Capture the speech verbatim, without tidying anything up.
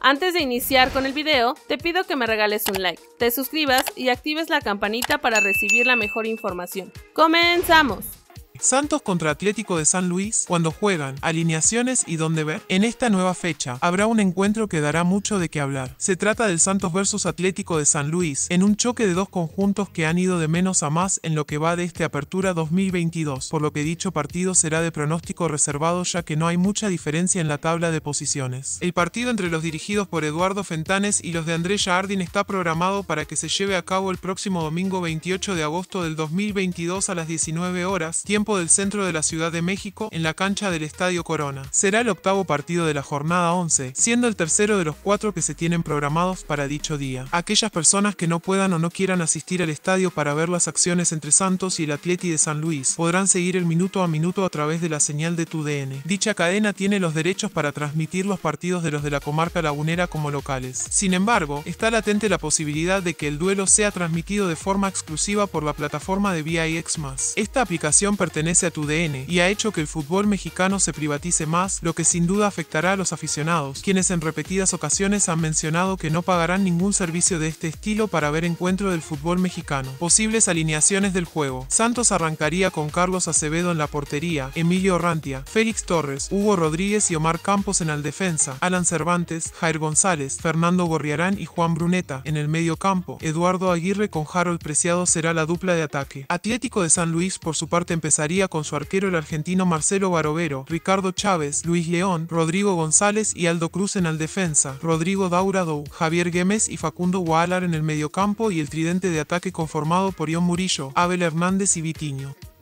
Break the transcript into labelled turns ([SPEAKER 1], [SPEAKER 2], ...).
[SPEAKER 1] Antes de iniciar con el video, te pido que me regales un like, te suscribas y actives la campanita para recibir la mejor información. ¡Comenzamos!
[SPEAKER 2] Santos contra Atlético de San Luis, cuando juegan, alineaciones y dónde ver. En esta nueva fecha, habrá un encuentro que dará mucho de qué hablar. Se trata del Santos versus Atlético de San Luis, en un choque de dos conjuntos que han ido de menos a más en lo que va de esta apertura dos mil veintidós, por lo que dicho partido será de pronóstico reservado ya que no hay mucha diferencia en la tabla de posiciones. El partido entre los dirigidos por Eduardo Fentanes y los de Andrés Jardín está programado para que se lleve a cabo el próximo domingo veintiocho de agosto del dos mil veintidós a las diecinueve horas, tiempo del centro de la Ciudad de México, en la cancha del Estadio Corona. Será el octavo partido de la jornada once, siendo el tercero de los cuatro que se tienen programados para dicho día. Aquellas personas que no puedan o no quieran asistir al estadio para ver las acciones entre Santos y el Atleti de San Luis, podrán seguir el minuto a minuto a través de la señal de TUDN. Dicha cadena tiene los derechos para transmitir los partidos de los de la comarca lagunera como locales. Sin embargo, está latente la posibilidad de que el duelo sea transmitido de forma exclusiva por la plataforma de V I X más. Esta aplicación pertenece a TUDN y ha hecho que el fútbol mexicano se privatice más, lo que sin duda afectará a los aficionados, quienes en repetidas ocasiones han mencionado que no pagarán ningún servicio de este estilo para ver encuentro del fútbol mexicano. Posibles alineaciones del juego. Santos arrancaría con Carlos Acevedo en la portería, Emilio Orrantia, Félix Torres, Hugo Rodríguez y Omar Campos en el defensa, Alan Cervantes, Jair González, Fernando Gorriarán y Juan Bruneta en el medio campo. Eduardo Aguirre con Harold Preciado será la dupla de ataque. Atlético de San Luis por su parte empezaría con su arquero el argentino Marcelo Barovero, Ricardo Chávez, Luis León, Rodrigo González y Aldo Cruz en el defensa, Rodrigo Daurado, Javier Güemes y Facundo Gualar en el mediocampo y el tridente de ataque conformado por Ion Murillo, Abel Hernández y Vitinho.